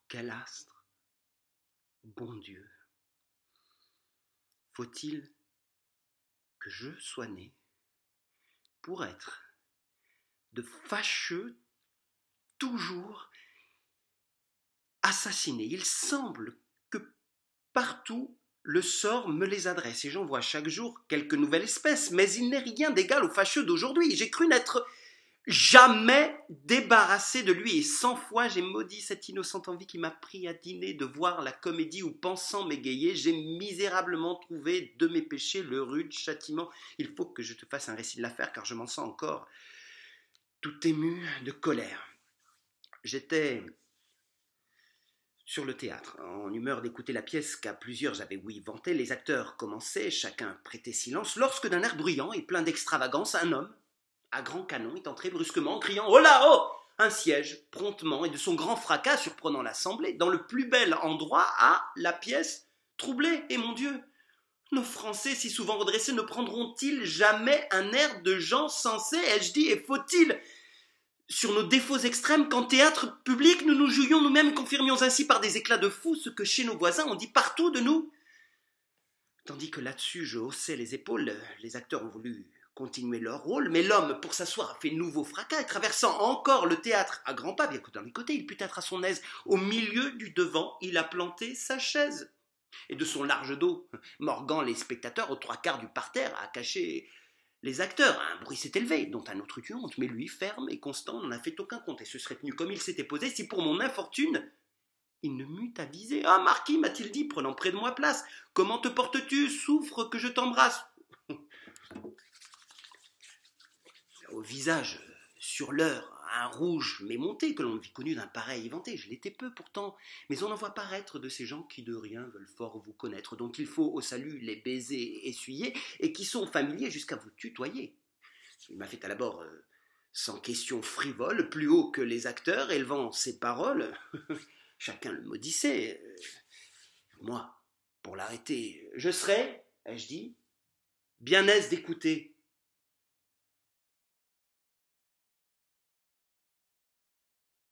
quel astre, bon Dieu, faut-il que je sois né pour être de fâcheux toujours assassinés. Il semble que partout le sort me les adresse et j'en vois chaque jour quelques nouvelles espèces, mais il n'est rien d'égal aux fâcheux d'aujourd'hui. J'ai cru n'être jamais débarrassé de lui et 100 fois j'ai maudit cette innocente envie qui m'a pris à dîner de voir la comédie où, pensant m'égayer, j'ai misérablement trouvé de mes péchés le rude châtiment. Il faut que je te fasse un récit de l'affaire car je m'en sens encore tout ému de colère. J'étais sur le théâtre, en humeur d'écouter la pièce qu'à plusieurs j'avais ouï vanter. Les acteurs commençaient, chacun prêtait silence, lorsque d'un air bruyant et plein d'extravagance, un homme, à grand canon, est entré brusquement, criant « Oh là, oh !» Un siège, promptement, et de son grand fracas surprenant l'assemblée, dans le plus bel endroit, à la pièce troublée. Et mon Dieu, nos Français, si souvent redressés, ne prendront-ils jamais un air de gens sensés, ai-je dit, et faut-il sur nos défauts extrêmes qu'en théâtre public nous nous jouions nous-mêmes, confirmions ainsi par des éclats de fou ce que chez nos voisins on dit partout de nous. Tandis que là-dessus je haussais les épaules, les acteurs ont voulu continuer leur rôle, mais l'homme, pour s'asseoir, a fait nouveau fracas et traversant encore le théâtre à grands pas, bien que d'un des côtés il put être à son aise, au milieu du devant il a planté sa chaise. Et de son large dos, morgant les spectateurs aux trois quarts du parterre, a caché les acteurs. Un bruit s'est élevé, dont un autre eut honte, mais lui, ferme et constant, n'en a fait aucun compte et se serait tenu comme il s'était posé si pour mon infortune il ne m'eût avisé. « Ah, marquis, m'a-t-il dit, prenant près de moi place, comment te portes-tu? Souffre que je t'embrasse. » Au visage, sur l'heure, un rouge m'est monté, que l'on ne vit connu d'un pareil éventé. Je l'étais peu pourtant, mais on en voit paraître de ces gens qui de rien veulent fort vous connaître, dont il faut au salut les baisers essuyer, et qui sont familiers jusqu'à vous tutoyer. Il m'a fait à l'abord, sans question frivole, plus haut que les acteurs, élevant ses paroles. Chacun le maudissait. Moi, pour l'arrêter, je serais, ai-je dit, bien aise d'écouter